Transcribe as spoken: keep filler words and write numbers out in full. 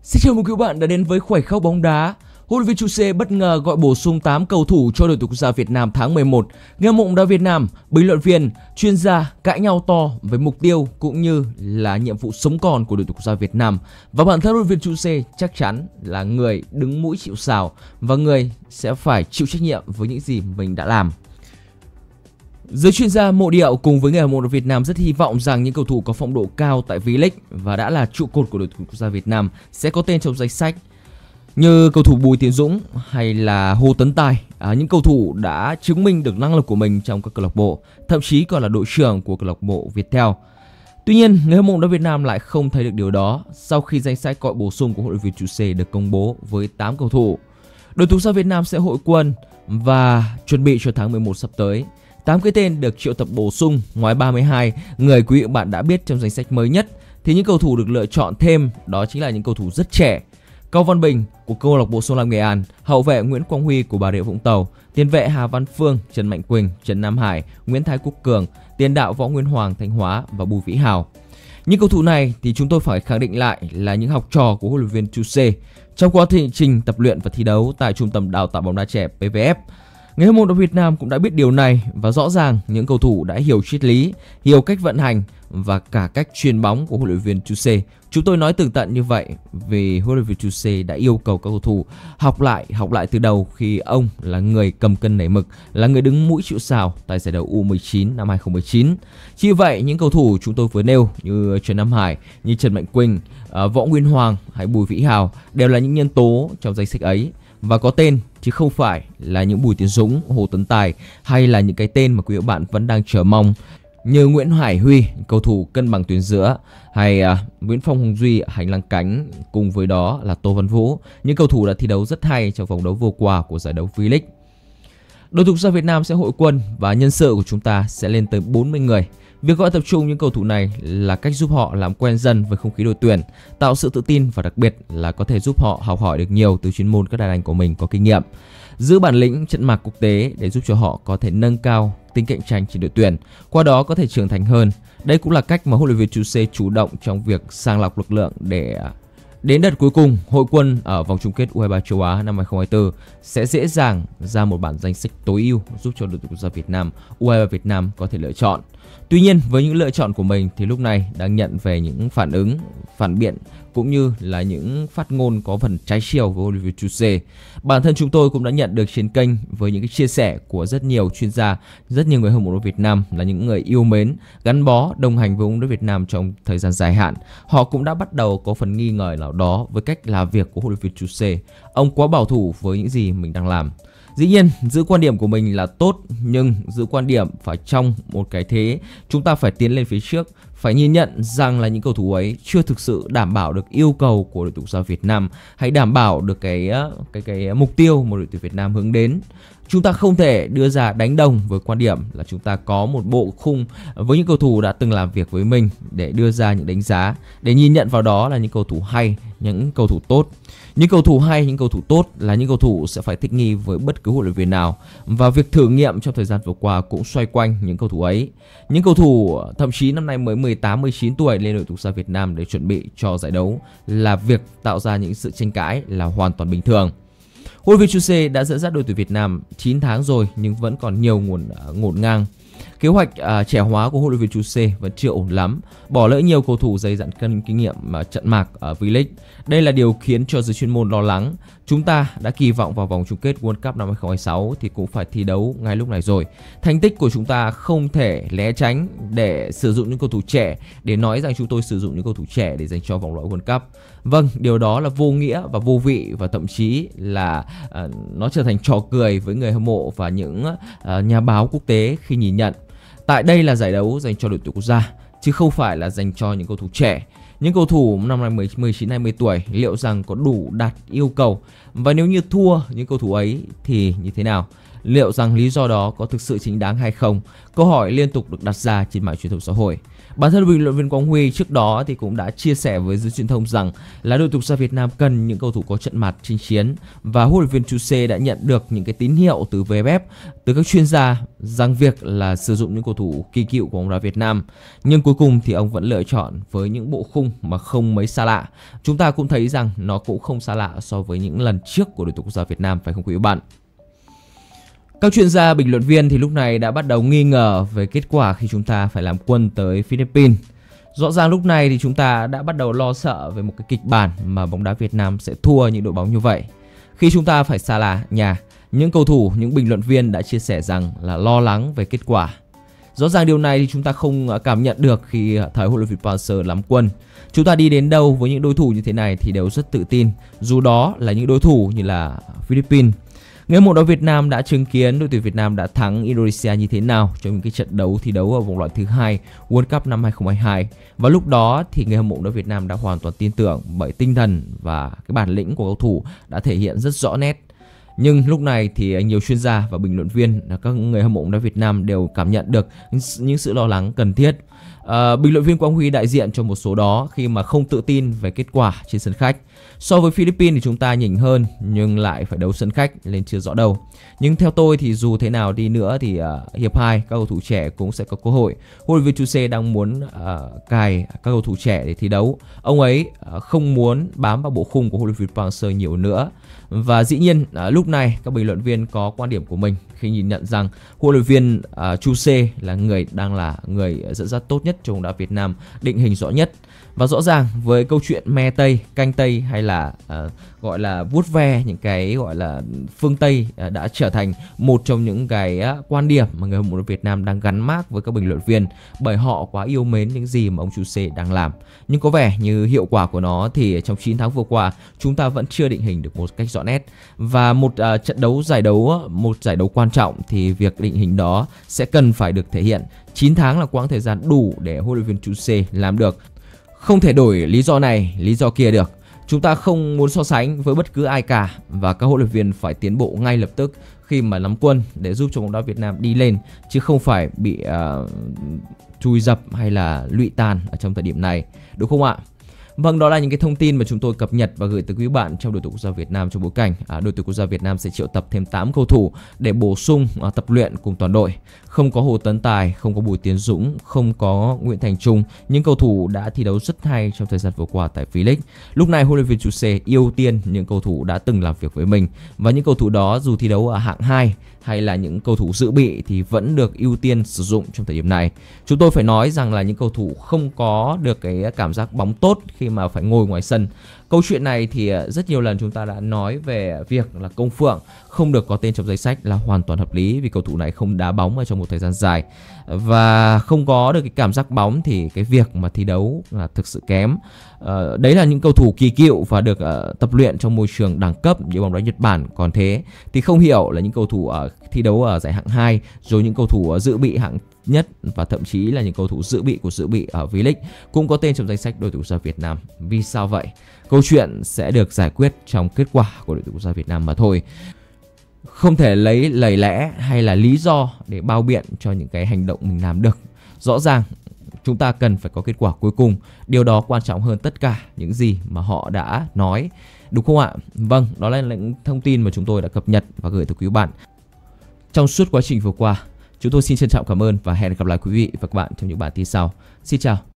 Xin chào mừng quý bạn đã đến với Khoảnh khắc bóng đá. Huấn luyện viên Chuse bất ngờ gọi bổ sung tám cầu thủ cho đội tuyển quốc gia Việt Nam tháng mười một. Người hâm mộ bóng đá Việt Nam, bình luận viên, chuyên gia cãi nhau to về mục tiêu cũng như là nhiệm vụ sống còn của đội tuyển quốc gia Việt Nam. Và bản thân huấn luyện viên Chuse chắc chắn là người đứng mũi chịu sào và người sẽ phải chịu trách nhiệm với những gì mình đã làm. Giới chuyên gia mộ điệu cùng với người hâm mộ Việt Nam rất hy vọng rằng những cầu thủ có phong độ cao tại V-League và đã là trụ cột của đội tuyển quốc gia Việt Nam sẽ có tên trong danh sách, như cầu thủ Bùi Tiến Dũng hay là Hồ Tấn Tài, à, những cầu thủ đã chứng minh được năng lực của mình trong các câu lạc bộ, thậm chí còn là đội trưởng của câu lạc bộ Viettel. Tuy nhiên, người hâm mộ Việt Nam lại không thấy được điều đó sau khi danh sách gọi bổ sung của huấn luyện viên Chuse được công bố với tám cầu thủ. Đội tuyển quốc gia Việt Nam sẽ hội quân và chuẩn bị cho tháng mười một sắp tới. tám cái tên được triệu tập bổ sung ngoài ba mươi hai người quý vị bạn đã biết trong danh sách mới nhất, thì những cầu thủ được lựa chọn thêm đó chính là những cầu thủ rất trẻ. Cao Văn Bình của câu lạc bộ Sông Lam Nghệ An, hậu vệ Nguyễn Quang Huy của Bà Rịa Vũng Tàu, tiền vệ Hà Văn Phương, Trần Mạnh Quỳnh, Trần Nam Hải, Nguyễn Thái Quốc Cường, tiền đạo Võ Nguyên Hoàng Thanh Hóa và Bùi Vĩ Hào. Những cầu thủ này thì chúng tôi phải khẳng định lại là những học trò của huấn luyện viên Chuse trong quá trình tập luyện và thi đấu tại Trung tâm Đào tạo bóng đá trẻ pê vê ép. Người hâm mộ đội Việt Nam cũng đã biết điều này và rõ ràng những cầu thủ đã hiểu triết lý, hiểu cách vận hành và cả cách chuyền bóng của huấn luyện viên Chuse. Chúng tôi nói tường tận như vậy vì huấn luyện viên Chuse đã yêu cầu các cầu thủ học lại, học lại từ đầu khi ông là người cầm cân nảy mực, là người đứng mũi chịu sào tại giải đấu U mười chín năm hai không một chín. Chỉ vậy, những cầu thủ chúng tôi vừa nêu như Trần Nam Hải, như Trần Mạnh Quỳnh, Võ Nguyên Hoàng hay Bùi Vĩ Hào đều là những nhân tố trong danh sách ấy và có tên chứ không phải là những Bùi Tiến Dũng, Hồ Tấn Tài hay là những cái tên mà quý vị bạn vẫn đang chờ mong như Nguyễn Hải Huy, cầu thủ cân bằng tuyến giữa, hay uh, Nguyễn Phong Hùng Duy hành lang cánh, cùng với đó là Tô Văn Vũ, những cầu thủ đã thi đấu rất hay trong vòng đấu vừa qua của giải đấu V-League. Đội tuyển quốc gia Việt Nam sẽ hội quân và nhân sự của chúng ta sẽ lên tới bốn mươi người. Việc gọi tập trung những cầu thủ này là cách giúp họ làm quen dần với không khí đội tuyển, tạo sự tự tin và đặc biệt là có thể giúp họ học hỏi được nhiều từ chuyên môn các đàn anh của mình có kinh nghiệm, giữ bản lĩnh trận mạc quốc tế để giúp cho họ có thể nâng cao tính cạnh tranh trên đội tuyển, qua đó có thể trưởng thành hơn. Đây cũng là cách mà huấn luyện viên Chuse chủ động trong việc sàng lọc lực lượng để đến đợt cuối cùng hội quân ở vòng chung kết U hai mươi ba châu Á năm hai không hai tư sẽ dễ dàng ra một bản danh sách tối ưu giúp cho đội tuyển quốc gia Việt Nam, U hai mươi ba Việt Nam có thể lựa chọn. Tuy nhiên, với những lựa chọn của mình thì lúc này đang nhận về những phản ứng, phản biện cũng như là những phát ngôn có phần trái chiều với huấn luyện viên Chuse. Bản thân chúng tôi cũng đã nhận được trên kênh với những cái chia sẻ của rất nhiều chuyên gia, rất nhiều người hâm mộ đội Việt Nam là những người yêu mến, gắn bó, đồng hành với bóng đá Việt Nam trong thời gian dài hạn. Họ cũng đã bắt đầu có phần nghi ngờ nào đó với cách làm việc của huấn luyện viên Chuse. Ông quá bảo thủ với những gì mình đang làm. Dĩ nhiên, giữ quan điểm của mình là tốt, nhưng giữ quan điểm phải trong một cái thế chúng ta phải tiến lên phía trước, phải nhìn nhận rằng là những cầu thủ ấy chưa thực sự đảm bảo được yêu cầu của đội tuyển quốc gia Việt Nam, hay đảm bảo được cái cái cái mục tiêu mà đội tuyển Việt Nam hướng đến. Chúng ta không thể đưa ra đánh đồng với quan điểm là chúng ta có một bộ khung với những cầu thủ đã từng làm việc với mình để đưa ra những đánh giá, để nhìn nhận vào đó là những cầu thủ hay, những cầu thủ tốt. Những cầu thủ hay, những cầu thủ tốt là những cầu thủ sẽ phải thích nghi với bất cứ huấn luyện viên nào, và việc thử nghiệm trong thời gian vừa qua cũng xoay quanh những cầu thủ ấy. Những cầu thủ thậm chí năm nay mới mười tám, mười chín tuổi lên đội tuyển quốc gia Việt Nam để chuẩn bị cho giải đấu là việc tạo ra những sự tranh cãi là hoàn toàn bình thường. Huấn luyện viên Chuse đã dẫn dắt đội tuyển Việt Nam chín tháng rồi nhưng vẫn còn nhiều nguồn uh, ngổn ngang. Kế hoạch uh, trẻ hóa của huấn luyện viên Chuse vẫn chưa ổn lắm, bỏ lỡ nhiều cầu thủ dày dặn kinh kinh nghiệm mà trận mạc ở V-League. Đây là điều khiến cho giới chuyên môn lo lắng. Chúng ta đã kỳ vọng vào vòng chung kết World Cup năm hai không hai sáu thì cũng phải thi đấu ngay lúc này rồi. Thành tích của chúng ta không thể né tránh để sử dụng những cầu thủ trẻ để nói rằng chúng tôi sử dụng những cầu thủ trẻ để dành cho vòng loại World Cup. Vâng, điều đó là vô nghĩa và vô vị, và thậm chí là uh, nó trở thành trò cười với người hâm mộ và những uh, nhà báo quốc tế khi nhìn nhận. Tại đây là giải đấu dành cho đội tuyển quốc gia chứ không phải là dành cho những cầu thủ trẻ. Những cầu thủ năm nay mười chín hai mươi tuổi liệu rằng có đủ đạt yêu cầu, và nếu như thua những cầu thủ ấy thì như thế nào? Liệu rằng lý do đó có thực sự chính đáng hay không? Câu hỏi liên tục được đặt ra trên mạng truyền thông xã hội. Bản thân bình luận viên Quang Huy trước đó thì cũng đã chia sẻ với giới truyền thông rằng là đội tuyển quốc gia Việt Nam cần những cầu thủ có trận mặt chinh chiến, và huấn luyện viên Chuse đã nhận được những cái tín hiệu từ vê ép ép, từ các chuyên gia rằng việc là sử dụng những cầu thủ kỳ cựu của bóng đá Việt Nam. Nhưng cuối cùng thì ông vẫn lựa chọn với những bộ khung mà không mấy xa lạ. Chúng ta cũng thấy rằng nó cũng không xa lạ so với những lần trước của đội tuyển quốc gia Việt Nam, phải không quý bạn? Các chuyên gia bình luận viên thì lúc này đã bắt đầu nghi ngờ về kết quả khi chúng ta phải làm quân tới Philippines. Rõ ràng lúc này thì chúng ta đã bắt đầu lo sợ về một cái kịch bản mà bóng đá Việt Nam sẽ thua những đội bóng như vậy. Khi chúng ta phải xa lạ nhà, những cầu thủ, những bình luận viên đã chia sẻ rằng là lo lắng về kết quả. Rõ ràng điều này thì chúng ta không cảm nhận được khi thời huấn luyện viên Park Hang-seo làm quân. Chúng ta đi đến đâu với những đối thủ như thế này thì đều rất tự tin, dù đó là những đối thủ như là Philippines. Người hâm mộ bóng đá Việt Nam đã chứng kiến đội tuyển Việt Nam đã thắng Indonesia như thế nào trong những cái trận đấu thi đấu ở vòng loại thứ hai World Cup năm hai không hai hai. Và lúc đó thì người hâm mộ bóng đá Việt Nam đã hoàn toàn tin tưởng bởi tinh thần và cái bản lĩnh của cầu thủ đã thể hiện rất rõ nét. Nhưng lúc này thì nhiều chuyên gia và bình luận viên, các người hâm mộ bóng đá Việt Nam đều cảm nhận được những sự lo lắng cần thiết. À, bình luận viên Quang Huy đại diện cho một số đó khi mà không tự tin về kết quả trên sân khách. So với Philippines thì chúng ta nhỉnh hơn nhưng lại phải đấu sân khách lên chưa rõ đâu. Nhưng theo tôi thì dù thế nào đi nữa thì uh, hiệp hai các cầu thủ trẻ cũng sẽ có cơ hội. Huấn luyện viên Chuse đang muốn uh, cài các cầu thủ trẻ để thi đấu. Ông ấy uh, không muốn bám vào bộ khung của huấn luyện viên Park Hang-seo nhiều nữa. Và dĩ nhiên uh, lúc này các bình luận viên có quan điểm của mình khi nhìn nhận rằng huấn luyện viên uh, Chuse là người đang là người dẫn dắt tốt nhất cho bóng đá Việt Nam, định hình rõ nhất. Và rõ ràng với câu chuyện me Tây, canh Tây hay là uh, gọi là vuốt ve những cái gọi là phương Tây uh, đã trở thành một trong những cái uh, quan điểm mà người hâm mộ Việt Nam đang gắn mác với các bình luận viên, bởi họ quá yêu mến những gì mà ông Chuse đang làm. Nhưng có vẻ như hiệu quả của nó thì trong chín tháng vừa qua chúng ta vẫn chưa định hình được một cách rõ nét. Và một uh, trận đấu giải đấu, một giải đấu quan trọng thì việc định hình đó sẽ cần phải được thể hiện. chín tháng là quãng thời gian đủ để huấn luyện viên Chuse làm được. Không thể đổi lý do này, lý do kia được. Chúng ta không muốn so sánh với bất cứ ai cả, và các huấn luyện viên phải tiến bộ ngay lập tức khi mà nắm quân để giúp cho bóng đá Việt Nam đi lên, chứ không phải bị uh, chui dập hay là lụy tàn ở trong thời điểm này, đúng không ạ? Vâng, đó là những cái thông tin mà chúng tôi cập nhật và gửi tới quý bạn trong đội tuyển quốc gia Việt Nam, trong bối cảnh à, đội tuyển quốc gia Việt Nam sẽ triệu tập thêm tám cầu thủ để bổ sung à, tập luyện cùng toàn đội. Không có Hồ Tấn Tài, không có Bùi Tiến Dũng, không có Nguyễn Thành Trung, những cầu thủ đã thi đấu rất hay trong thời gian vừa qua tại V-League. Lúc này huấn luyện viên Chuse ưu tiên những cầu thủ đã từng làm việc với mình, và những cầu thủ đó dù thi đấu ở hạng hai hay là những cầu thủ dự bị thì vẫn được ưu tiên sử dụng trong thời điểm này. Chúng tôi phải nói rằng là những cầu thủ không có được cái cảm giác bóng tốt khi mà phải ngồi ngoài sân. Câu chuyện này thì rất nhiều lần chúng ta đã nói về việc là Công Phượng không được có tên trong danh sách là hoàn toàn hợp lý, vì cầu thủ này không đá bóng ở trong một thời gian dài và không có được cái cảm giác bóng thì cái việc mà thi đấu là thực sự kém. À, đấy là những cầu thủ kỳ cựu và được uh, tập luyện trong môi trường đẳng cấp như bóng đá Nhật Bản, còn thế thì không hiểu là những cầu thủ ở uh, thi đấu ở giải hạng hai, rồi những cầu thủ uh, dự bị hạng nhất và thậm chí là những cầu thủ dự bị của dự bị ở V-League cũng có tên trong danh sách đội tuyển quốc gia Việt Nam. Vì sao vậy? Câu chuyện sẽ được giải quyết trong kết quả của đội tuyển quốc gia Việt Nam mà thôi. Không thể lấy lời lẽ hay là lý do để bao biện cho những cái hành động mình làm được. Rõ ràng chúng ta cần phải có kết quả cuối cùng. Điều đó quan trọng hơn tất cả những gì mà họ đã nói, đúng không ạ? Vâng, đó là những thông tin mà chúng tôi đã cập nhật và gửi tới quý bạn trong suốt quá trình vừa qua. Chúng tôi xin trân trọng cảm ơn và hẹn gặp lại quý vị và các bạn trong những bản tin sau. Xin chào.